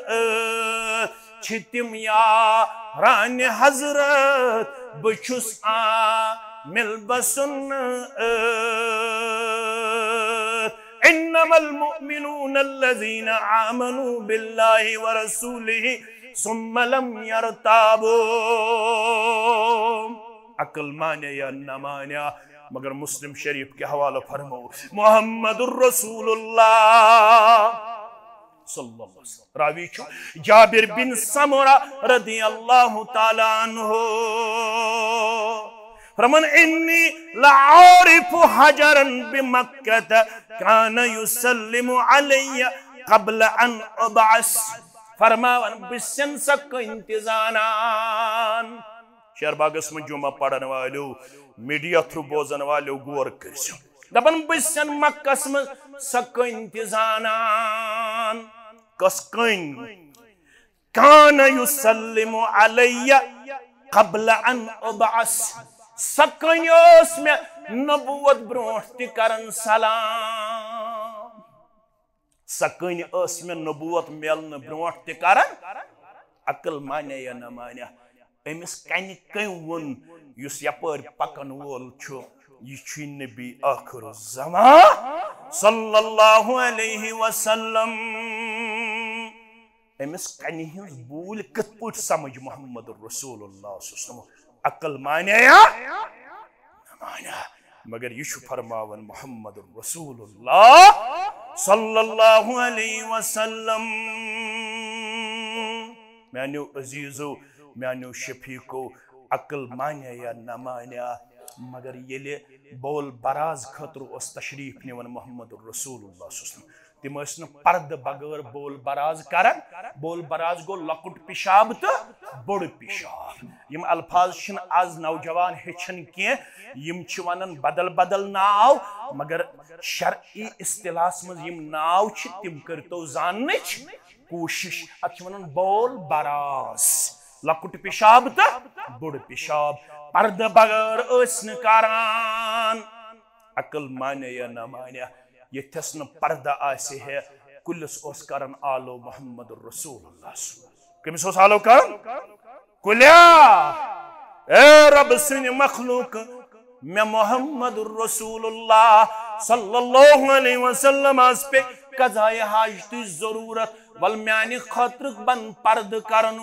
छ तिम या रान हजरत बुछुस आ मिल बसुन इन्नमल मुमिनून अल्लज़ीना आमनू बिल्लाहि व रसूलिहि सुम्मा लम यरताबू अकल माने या न माने मगर मुस्लिम शरीफ के हवाला फरमाओ मुहम्मदुर रसूलुल्लाह सल्लल्लाहु अलैहि वसल्लम रावी छु जाबिर बिन समुरा रदियल्लाहु ताला अन्हु फरमान इन्नी लारिफु हजरन बिमक्कत कान युसल्लिमु अलैया क़ब्ल अन उबअस फरमान बिसन सक इंतजानान शहरबागस में जुमा पढ़न वालो मीडिया थ्रू बोजन वालो गौर करसो दपन बिसन मक्कस में सक इंतजानान कसकन कान युसल्लिमु अलैया क़ब्ल अन उबअस सकयोस में नबुवत ब्रोट ति करन सलाम सकन ओस में नबुवत मेलन ब्रोट ति करन अकल माने या न माने अमिस कन कं वोन युस यपर पकन वोल छु यह छु नबी आखिर ज़मान सल्लल्लाहु अलैहि वसल्लम अमिस कन हिंस बूल कत पट समझ मोहम्मद रसूलुल्लाह सल्लल्लाहु अलैहि वसल्लम अकल माने या न माने मगर यह फरमावन मोहम्मद रसूलुल्लाह सल्लल्लाहु अलैहि वसल्लम म्यानो अजीजो म्यानो शफीको अकल माने या न माने मगर ये बोल बराज खतर तशरीफ निवन मोहम्मद रसूलुल्लाह सल्लल्लाहु अलैहि वसल्लम तिम पर्द बगैर बोल बराज करन बोल बराज गो लकुट पिशाब तो बोड़ पिशाब यम अल्फाज आज नौजवान हेचन कह यम वनन बदल बदल नाव मगर शरई इस्तिलाहस मज यम नाव छ तिम करतो जाननिच कोशिश अत वनन बोल बरास लकुट पेशाब तो बुड़ पेशाब पर्द बगैर न करान अकल माने या न माने यथस न पर्दा आसे है कुलस ओस करन आलो मोहम्मद रसूलुल्लाह कमिस ओस आलो करन कुल्या ए रब सिन मखलूक मैं मोहम्मद रसूलुल्लाह सल्लल्लाहु अलैहि वसल्लम अस पे कज़ाए हाजत जरूरत वल म्यानि खतर बन पर्द करन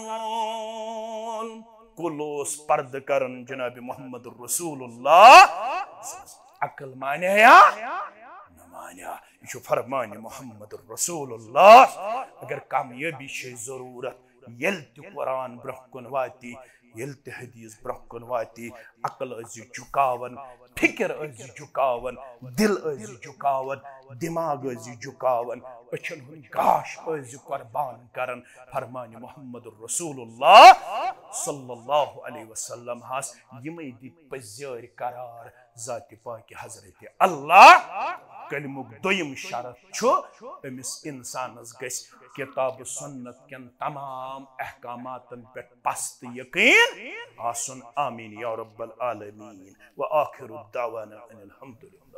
कुलोस पर्द करन जनाब मोहम्मद रसूलुल्लाह अकल माने या न माने ये फरमान मोहम्मद रसूलुल्लाह अगर कामयाबी छे जरूरत यल कुरान ब्रहकुन वाती यल हदीस ब्रहकुन वाती अकल अजि झुकावन फिक्र अजि झुकावन दिल अजि झुकावन दिमाग अजि झुकावन अछन हुन गाश अजि कुर्बान करन फरमान मोहम्मद रसूलुल्लाह सल्लल्लाहु अलैहि वसल्लम हास यमै दि पजर करार जाति पाक हजरत अल्लाह कलमुक दोयम शरत छु अमिस इंसानस गस किताब सुन्नत के तमाम अहकामातन पे पस्त यकीन आसन आमीन या रब्बल आलमीन व आखिरु दावाना अनिल हम्दुलिल्लाह।